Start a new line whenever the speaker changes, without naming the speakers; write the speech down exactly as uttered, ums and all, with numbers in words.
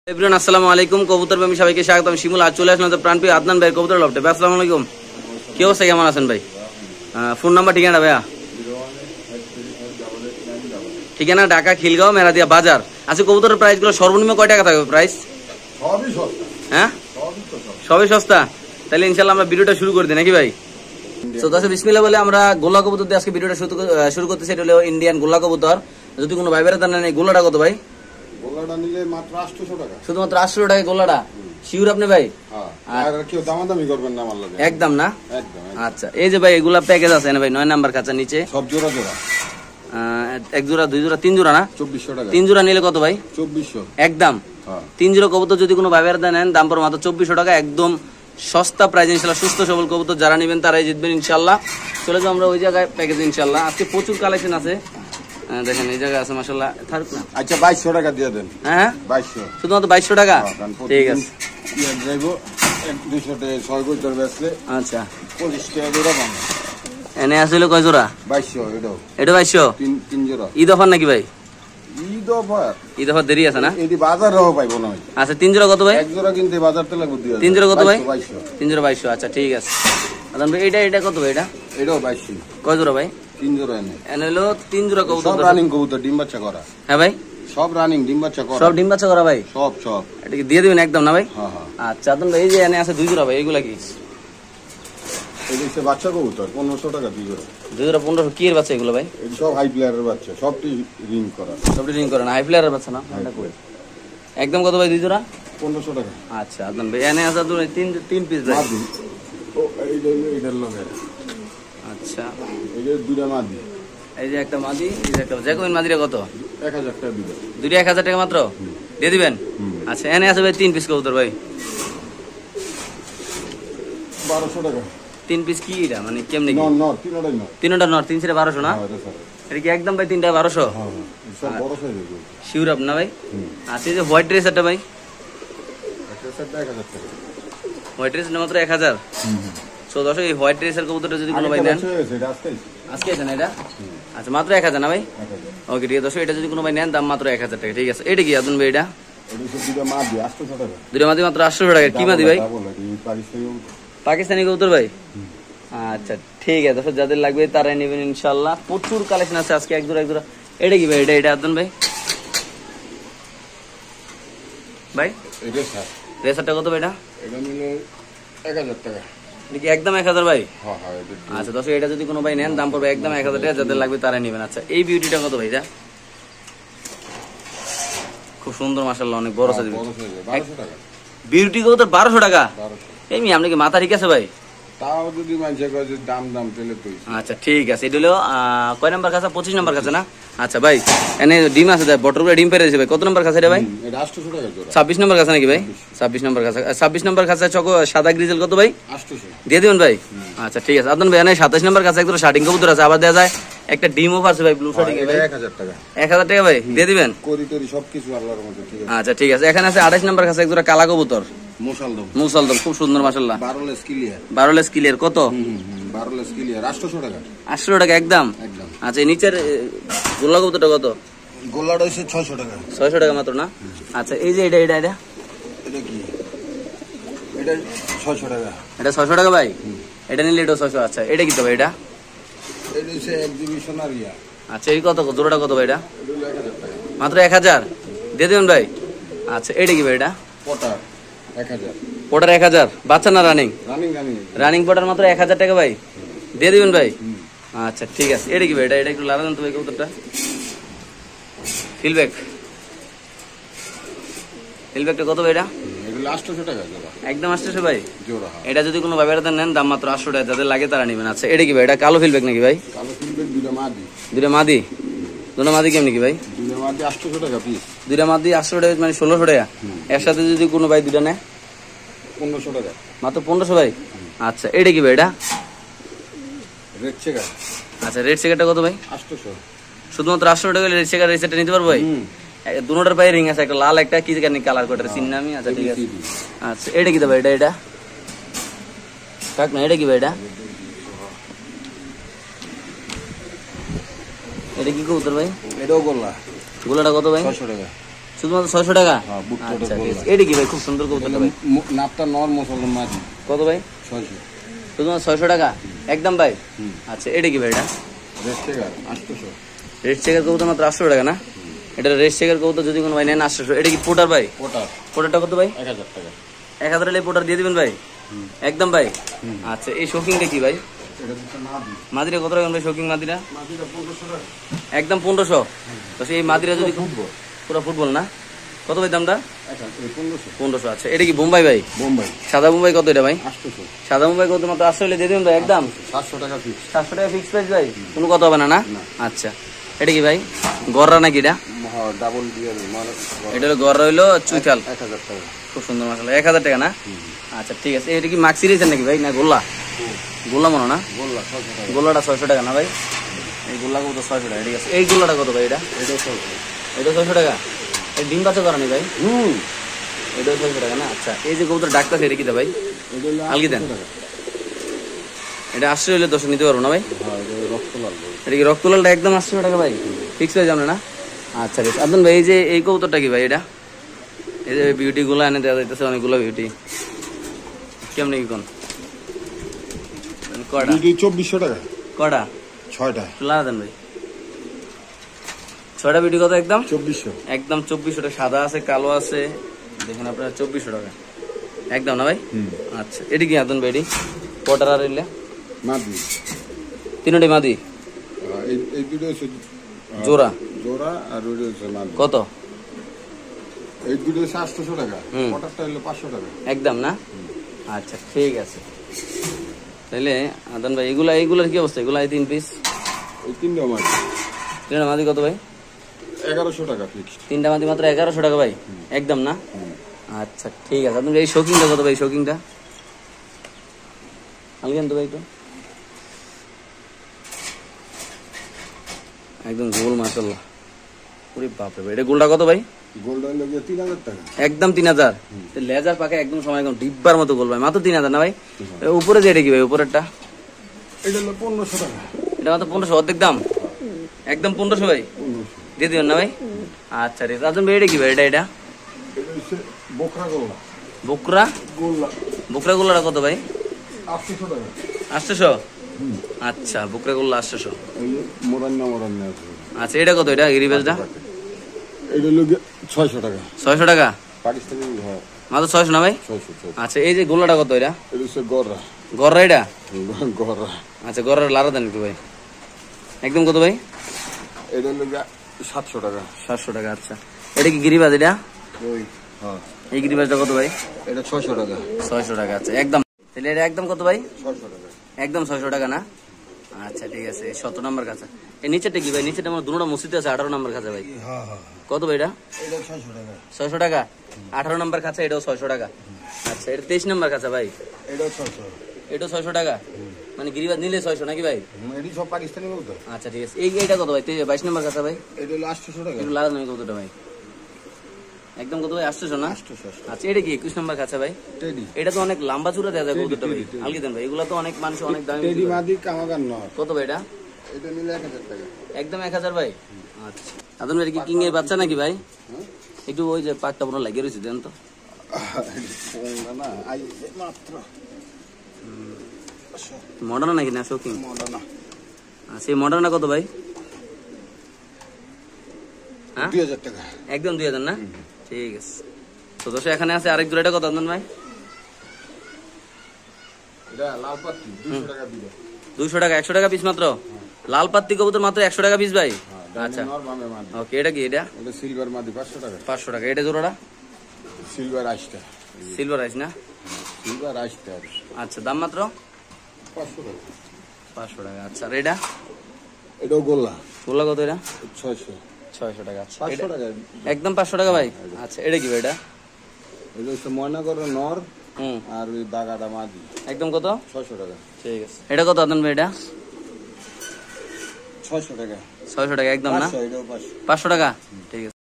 Everyone আসসালামু আলাইকুম। কবুতর প্রেমী সবাইকে স্বাগত। আমি শিমুল। আজ চলে আসলাম তো প্রাণপ্রিয় আদনান ভাই কবুতর লফটে। ভাই আসসালামু আলাইকুম, কি অবস্থা, কেমন আছেন ভাই? ফোন নাম্বার ঠিকানা ভাইয়া? ঠিকানা ঢাকা খিলগাঁও মেরাদিয়া বাজার। আচ্ছা, কবুতরের প্রাইস গুলো সর্বনিম্ন কয় টাকা থাকবে প্রাইস? হ্যাঁ, সবই সস্তা। তাহলে ইনশাল্লাহ আমরা ভিডিওটা শুরু করে দিই নাকি ভাই? তো দর্শক বিসমিল্লাহ বলে আমরা গোল্লা কবুতর দিয়ে আজকে ভিডিওটা শুরু করতেছি। এটা হলো ইন্ডিয়ান গোল্লা কবুতর। যদি কোনো ভাই বেড়াতে নেন, এই গোল্লাটা কত ভাই?
গোল্লাটা নিলে মাত্র আটশো টাকা।
শুধুমাত্র আটশো টাকা গোল্লাটা? শিওর আপনি ভাই?
আর কেউ দামাদামি করবেন না আমার লাগে।
একদম না?
একদম।
আচ্ছা, এই যে ভাই এগুলা প্যাকেজ আছে না ভাই, নয় নাম্বার খাঁচা নিচে
সব জোড়া জোড়া,
এক জোড়া দুই জোড়া তিন জোড়া না?
চব্বিশশো টাকা।
তিন জোড়া নিলে কত ভাই?
চব্বিশশো
একদম। তিন জোড়া কবুতর যদি কোনো ভাইবের নেন, দাম পড়ে মাত্র চব্বিশশো টাকা। একদম সস্তা প্রাইস ইনশাল্লাহ। সুস্থ সবল কবুতর যারা নেবেন তারাই জিতবেন ইনশাল্লাহ। চলে যাও আমরা ওই জায়গায় প্যাকেজ ইনশাল্লাহ। আজকে প্রচুর কালেকশন আছে, দেখেন এই জায়গায় আছে মাশাআল্লাহ।
আচ্ছা, বাইশশো টাকা দিয়ে দেন।
হ্যাঁ,
বাইশশো,
শুধুমাত্র বাইশশো টাকা। ঠিক আছে।
দুইশো টাকা ছয় বছর বেচলে
আচ্ছা,
পঁচিশ টাকা জোড়া পান।
এনে আসলে কয় জোড়া?
বাইশশো। এটাও
এটা বাইশশো?
তিন তিন জোড়া।
ঈদ অফার নাকি ভাই?
ঈদ অফার?
ঈদ অফার দেরি আছে না?
এটি বাজারেও পাইবো না।
আচ্ছা, তিন জোড়া কত ভাই?
এক জোড়া কিনতে বাজার তো লাগবে দুই হাজার।
তিন জোড়া কত ভাই?
বাইশশো।
তিন জোড়া বাইশশো। আচ্ছা ঠিক আছে। এটা এটা কত ভাই? এটা
এটাও বাইশশো।
কয় জোড়া ভাই?
তিন জোড়া এনে
এনে হলো তিন জোড়া কবুতর।
সব রানিং কবুতর, ডিম বাচ্চা করা।
হ্যাঁ ভাই,
সব রানিং ডিম বাচ্চা করা।
সব ডিম বাচ্চা করা ভাই?
সব সব।
এটা কি দিয়ে দিবেন একদম না ভাই?
হ্যাঁ হ্যাঁ।
আচ্ছা আদন ভাই, এই যে এনে আছে দুই জোড়া ভাই, এগুলা কি?
এই যে বাচ্চা কবুতর পনেরোশো টাকা দুই জোড়া।
দুই জোড়া পনেরোশো। কি এর বাচ্চা এগুলো ভাই?
এই সব হাই প্লেয়ারের বাচ্চা, সবটি রিং করা।
সবটি রিং করে না? হাই প্লেয়ারের বাচ্চা না? এটা কই? একদম কত ভাই দুই জোড়া?
পনেরোশো টাকা।
আচ্ছা আদন ভাই, এনে আছে দুই তিন তিন পিস ভাই।
মাদি ও এইটা এইটার লগে।
আচ্ছা,
এই যে দুইটা মাদি।
এই যে একটা মাদি, এই যে একটা জ্যাকোবিন। মাদিরা কত?
এক হাজার টাকা দিবেন।
দুইটা এক হাজার টাকা মাত্র দিয়ে দিবেন? আচ্ছা, এনে আছে ভাই তিন পিস কবুতর ভাই।
বারোশো টাকা
তিন পিস কি এটা মানে কেমনে কি?
নর নর তিনটাই নর।
তিনটা নর, তিন ছেড়ে বারোশো না? এটা কি একদম ভাই তিনটা বারোশো?
হ্যাঁ, সব বড় সাইজের।
শিওর আপ না ভাই? আচ্ছা, এই যে হোয়াইট ড্রেসারটা ভাই?
একটা সেটটা এক হাজার টাকা।
হোয়াইট ড্রেসারটা মাত্র এক হাজার? সো দর্শক, এই হোয়াইট ড্রেসার কবুতরটা যদি কোনো ভাই নেন, আজকে আছে না এটা? আচ্ছা, মাত্র এক হাজার না ভাই? ওকে ঠিক আছে দর্শক, এটা যদি কোনো ভাই নেন দাম মাত্র এক হাজার টাকা। ঠিক আছে। এটা কি আদন ভাই? এটা
দুইটা মাদি আটশো টাকা।
দুইটা মাদি মাত্র আটশো টাকা। কি মাদি ভাই? পাকিস্তানি কবুতর ভাই? আচ্ছা ঠিক আছে দর্শক, যাদের লাগবে তারাই নেবেন ইনশাল্লাহ। প্রচুর কালেকশন আছে আজকে, এক জোড়া এক জোড়া। এটা কি ভাই? এটা এটা আদন ভাই? ভাই রেসারটা কত ভাই? এটা
এটা নিলে এক হাজার টাকা।
দেখি একদম এক হাজার ভাই?
হ্যাঁ হ্যাঁ।
আচ্ছা দর্শক, এটা যদি কোনো ভাই নেন দাম পড়বে একদম এক হাজার টাকা। যাদের লাগবে তারাই নেবেন। আচ্ছা, এই বিউটিটা কত ভাই? এটা খুব সুন্দর মাশাআল্লাহ, অনেক বড় সাইজ।
বারোশো টাকা
বিউটি কবুতর বারোশো টাকা? এই আপনি কি মাথা ঠিক আছে ভাই?
তাও যদি মানুষের কাছে দাম দাম পেলে তুই।
আচ্ছা ঠিক আছে। এটা হলো কয় নাম্বার খাঁচা? পঁচিশ নাম্বার খাঁচা না? আচ্ছা ভাই, এনে ডিম আছে বটর ডিম পেরে দিয়েছে ভাই। কত নাম্বার খাঁচা এটা ভাই? ছাব্বিশ নাম্বার খাঁচা নাকি ভাই? ছাব্বিশ নাম্বার খাঁচা। ছাব্বিশ নাম্বার খাঁচা চক সাদা গ্রিজেল কত ভাই? দিয়ে দিবেন ভাই? আচ্ছা ঠিক আছে। আদন ভাই, এনে সাতাশ নাম্বার খাঁচা একদম শার্টিং কবুতর আছে, আবার দেওয়া যায় একটা ডিম অফ আছে ভাই, ব্লু শার্টিং ভাই। এক হাজার টাকা। এক হাজার টাকা ভাই দিয়ে দিবেন?
সবকিছু আল্লাহর মধ্যে। ঠিক আছে।
আচ্ছা ঠিক আছে। এখানে আছে আঠাশ নাম্বার খাঁচা একদম কালা কবুতর,
মুসালদম।
মুসালদম খুব সুন্দর মাশাআল্লাহ।
বারোলেস ক্লিয়ার।
বারোলেস ক্লিয়ার কত?
বারোলেস ক্লিয়ার আটশো টাকা।
আটশো টাকা একদম? একদম। আচ্ছা, নিচের গোল্লা কবুতরটা কত?
গোল্লাটা হচ্ছে ছয়শো টাকা।
ছয়শো টাকা মাত্র না? আচ্ছা, এই যে এটা এটা এটা
এটা কি? এটা ছয়শো টাকা।
এটা ছয়শো টাকা ভাই? এটা নিলে এটা ছয়শো। আচ্ছা, এটা কি তো ভাই? এটা
এটা হচ্ছে এক্সিবিশন আর ইয়া।
আচ্ছা, এই কত জোড়াটা কত ভাই? এটা মাত্র এক হাজার দিয়ে দেবেন ভাই? আচ্ছা, এটা কি ভাই? এটা
পটার এক হাজার।
পটার এক হাজার? বাচ্চা না রানিং?
Running running.
রানিং পটার মাত্র এক হাজার টাকা ভাই দিয়ে দিবেন ভাই? আচ্ছা ঠিক আছে। এটা কি ভাই? এটা এটা একটু লারা দেন তো ভাই কবুতরটা। ফিলব্যাক ফিলব্যাকটা কত ভাই? এটা
আটশো টাকা
একদম আটশো ভাই?
জোড়া।
এটা যদি কোনো ভাইবের নেন দাম মাত্র আটশো টাকা। যাদের লাগে তারা নেবেন। আচ্ছা, এটা কি ভাই? এটা কালো ফিলব্যাক নাকি ভাই?
কালো ফিলব্যাক দুইটা মাদি।
দুইটা মাদি? দুটো মাদি কেমনি কি ভাই?
দুইটা মাদি আটশো টাকা পিস।
দুইটা মাদি আটশো টাকা মানে ষোলোশো টাকা। এর সাথে যদি কোনো ভাই দুইটা নেয়
পনেরোশো টাকা
মাত্র পনেরোশো ভাই? আচ্ছা, এটা কি ভাই? এটা
রেড চেকার।
আচ্ছা, রেড চেকারটা কত ভাই?
আটশো।
শুধুমাত্র আটশো টাকা রেড চেকার রেসেটটা নিতে পারবো ভাই? দুটোটার পায়ে রিং আছে, একটা লাল একটা কি জানি কালার কোটার চিন্না আমি। আচ্ছা ঠিক আছে। আচ্ছা, এটা কি ভাই? এটা এটা কাক না? এটা কি ভাই? এটা এটা কি কবুতর ভাই?
এটাও গোল্লা।
গোলাটা কত ভাই?
ছয়শো টাকা।
শুধুমাত্র ছয়শো টাকা।
হ্যাঁ, বুট
আচ্ছা
কোটের
ঠিক
গোল্লা।
আছে। এটা কি ভাই খুব সুন্দর কবুতরটা ভাই,
মু- নাপটা নর মুসলমান মাদি
কত ভাই?
ছয়শো।
শুধুমাত্র ছয়শো টাকা একদম ভাই।
হুম।
আচ্ছা এটা কি ভাই? এটা
রেস্ট থেকে আটশোশো।
রেড চেকের কবুতর মাত্র আটশো টাকা না? এটা রেড চেকের কবুতর যদি কোনো ভাই নেন আটশো। এটা কি পোটার ভাই?
ওটা
পোটারটা কত ভাই?
এক হাজার টাকা।
এক হাজার এলে পোটার দিয়ে দিবেন ভাই একদম ভাই। আচ্ছা এই শোকিংটা কি ভাই?
এটা হচ্ছে মাদি।
মাদিরা কত টাকা ভাই? শোকিং মাদিরা
মাদিটা পনেরোশো টাকা।
একদম পনেরোশো। তো সেই মাদিরা যদি
ফুটবল
পুরো ফুটবল না, কত ভাই দামটা?
আচ্ছা এই পনেরোশো।
পনেরোশো। আচ্ছা এটা কি বোম্বাই ভাই?
বোম্বাই
সাদা বোম্বাই কত এটা ভাই?
আটশোশো।
সাদা বোম্বাই কত মাত্র আটশো হলে দিয়ে দিবেন ভাই একদম
সাতশো টাকা ফিক্স।
সাতশো টাকা ফিক্স প্রাইস ভাই, কোনো কথা হবে না না?
না।
আচ্ছা এটা কি ভাই? গররা নাকি এটা?
ডাবল ডিয়ার মানে
এটা হলো গররা হইলো চুইকাল,
এক হাজার টাকা।
খুব সুন্দর মাসাল্লাহ, এক হাজার টাকা না? আচ্ছা ঠিক আছে। এটা কি মাক্সি রেছেন নাকি ভাই না গোল্লা? গোল্লা মনে না?
গোল্লা ছয়শো টাকা।
গোল্লাটা ছয়শো টাকা না ভাই? এই গোল্লা কত? ছয়শো টাকা। ঠিক আছে। এই গোল্লাটা কত ভাই? এটা
এটাও ছয়শো।
এটা ছয়শো টাকা। এই ডিম বাচ্চা করানি ভাই?
হুম
এটাও ছয়শো টাকা না? আচ্ছা এই যে কবুতর ডাক্তার এটা কি দা ভাই?
এটা হলো
আলগি দেন।
আটশো টাকা।
এটা আটশো হলে দশ নিতে পারবো না ভাই?
হ্যাঁ এটা রক্ত লাল।
এটা কি রক্তলালটা একদম আটশো টাকা ভাই? ফিক্স হয়ে যাবে না? আচ্ছা বেশ। আব্দুল ভাই এই যে এই কবুতরটা কি ভাই? এটা এই যে বিউটি গুলো এনে দেওয়া যাইতেছে অনেকগুলো বিউটি, কেমনি কি কোন কটা?
দুই চব্বিশশো টাকা।
কটা?
ছয়টা
লাগাতেন দেন ভাই। ছয়টা বিউটি কত? একদম
চব্বিশশো।
একদম চব্বিশশো টাকা। সাদা আছে, কালো আছে, দেখুন আপনার চব্বিশশো টাকা একদম না ভাই? আচ্ছা এটি কি আদন ভাই? এটি পটার আর এলে
মাদি।
তিনটি মাদি
আহ, এই এই দুটো হচ্ছে আহ,
জোড়া
জোড়া আর ওইটা হচ্ছে মাদি।
কত?
এই দুটো হচ্ছে আটশোশো টাকা।
হুম।
পটারটা হলো পাঁচশো টাকা।
একদম না? আচ্ছা ঠিক আছে। তাহলে আদন ভাই এগুলা এইগুলার কি অবস্থা? এগুলা এই তিন পিস
এই তিনটা মাদি
তিনটা মাদি কত ভাই?
এগারোশো টাকা ফিক্সড।
তিনটা মাদি মাত্র এগারোশো টাকা ভাই একদম না? আচ্ছা ঠিক আছে। আপনি এই শোকিংটা কত ভাই? শোকিংটা আলগেন তো ভাই একটু একদম গোল মাশাআল্লাহ। ওরে বাপ রে ভাই, এটা গোলটা কত ভাই?
গোল্ড হলো গিয়ে তিন হাজার টাকা।
একদম তিন হাজার। লেজার পাকে একদম সময় একদম ডিব্বার মতো গোল ভাই, মাত্র তিন হাজার না ভাই? উপরে যে এটা কি ভাই? উপরেরটা
এটা হলো পনেরোশো টাকা।
এটা মাত্র পনেরোশো, অর্ধেক দাম একদম পনেরোশো ভাই
পনেরোশো।
দিয়ে দিবেন না ভাই? আচ্ছা ঠিক আছে। আদম ভাই এটা কি ভাই? এটা এটা
এটা হচ্ছে বোকরা গোল্লা।
বকরা
গোল্লা
বকরা গোল্লাটা কত ভাই?
আটশোশো টাকা।
আটশোশো। আচ্ছা বকরা গোল্লা আটশোশো।
এই যে মোরান্না মোরান্না আছে।
আচ্ছা এটা কত? এটা গিরিবেজটা
এটা হলো গিয়ে ছয়শো টাকা।
ছয়শো টাকা
পাকিস্তানি হ্যাঁ
মাত্র ছয়শো না ভাই?
ছয়শো ছয়শো।
আচ্ছা এই যে গোল্লাটা কত? এটা
এটা হচ্ছে গররা।
গররা এটা?
গররা
আচ্ছা গররা লারা দেন একটু ভাই একদম কত ভাই?
এটা হলো গিয়ে সাতশো টাকা।
সাতশো টাকা। আচ্ছা এটা কি গিরিবাজ? এটা
ওই হ্যাঁ
এই গিরিবাজটা কত ভাই?
এটা ছয়শো টাকা।
ছয়শো টাকা। আচ্ছা একদম। তাহলে এটা একদম কত ভাই?
ছয়শো টাকা।
একদম ছয়শো টাকা না? আচ্ছা ঠিক আছে। সতেরো নম্বর কাছে এই নিচেটা কি ভাই? নিচেটা আমার দুটো মসজিদ আছে, আঠারো নম্বর কাছে ভাই
হ্যাঁ হ্যাঁ
কত ভাই? এটা
এটা ছয়শো টাকা।
ছয়শো টাকা। আঠারো নম্বর কাছে এটাও ছয়শো টাকা। আচ্ছা এটা তেইশ নম্বর কাছে ভাই,
এটাও ছয়শো।
এটাও ছয়শো টাকা। মানে গিরিবাজ নিলে ছয়শো নাকি ভাই?
এটি সব পাকিস্তানি বলতো।
আচ্ছা ঠিক আছে। এই এইটা কত ভাই? তে- বাইশ নম্বর কাছে ভাই
এটা হলো আটশোশো টাকা।
একটু লাগান আমি কতটা ভাই একদম কত ভাই? আসতেছো না?
আটশোশো আটশো।
আচ্ছা এটা কি একুশ নম্বর কাছে ভাই?
টেডি
এটা তো অনেক লম্বা চূড়া দেওয়া যায়
টেডি,
কতটা ভাই?
Teddy, teddy.
আলগি দেন ভাই, এগুলো তো অনেক মানুষ অনেক দামি
টেডি
বিক্রি করে।
মাদি কামাগার নয়।
কত ভাই এটা?
এটা নিলে এক হাজার টাকা।
একদম এক হাজার ভাই। আচ্ছা আদন ভাই কি কিং এর বাচ্চা নাকি ভাই? একটু ওই যে পাকটা পুরো লাগিয়ে রয়েছে দেন তো।
কোনটা না আই মাত্র
মডার্ন নাকি না শৌকিং?
মডার্না
সেই মডার্নটা কত ভাই? হ্যাঁ
দুই হাজার টাকা।
একদম দুই হাজার না? ঠিক আছে। তো দশ এখানে আছে আরেক জোড়াটা কত আদন ভাই?
এটা লাল পাত্রি দুশো টাকা দিবে।
দুইশো টাকা। একশো টাকা পিস মাত্র? লাল পাত্তি কবুতর মাত্র একশো টাকা পিস ভাই? আচ্ছা
নর বামে মাদি।
ওকে। এটা কি? এটা
এটা সিলভার মাদি পাঁচশো টাকা।
পাঁচশো টাকা। এটা জোড়াটা
সিলভার আইসটা।
সিলভার আইস না?
সিলভার আইসটা
আচ্ছা দাম মাত্র
পাঁচশো টাকা।
পাঁচশো টাকা। আচ্ছা আর এটা
এটাও গোল্লা
গোল্লা কত? এটা
ছয়শো।
ছয়শো টাকা। আচ্ছা
পাঁচশো
এটা-
টাকা।
একদম পাঁচশো টাকা ভাই? আচ্ছা এটা কি ভাই? এটা
এটা হচ্ছে ময়নাগরের নর
হুম
আর ওই দাগাটা মাদি
একদম কত?
ছয়শো টাকা।
ঠিক আছে। এটা কত আদন ভাই? এটা
ছয়শো টাকা।
ছয়শো টাকা একদম না?
পাঁচশো এটাও পাঁচশো।
পাঁচশো টাকা। ঠিক আছে।